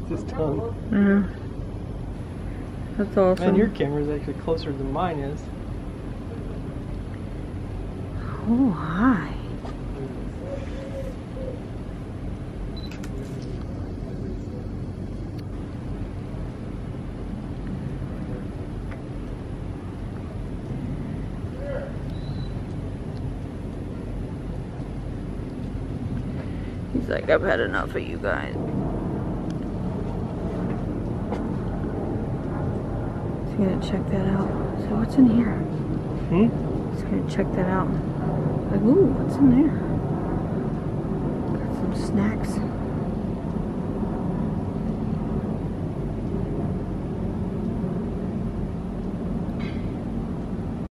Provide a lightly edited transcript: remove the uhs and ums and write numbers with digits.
his tongue. Yeah. That's awesome. Man, your camera is actually closer than mine is. Oh, hi. He's like, I've had enough of you guys. He's gonna check that out. So what's in here? He's gonna check that out. Like, ooh, what's in there? Got some snacks.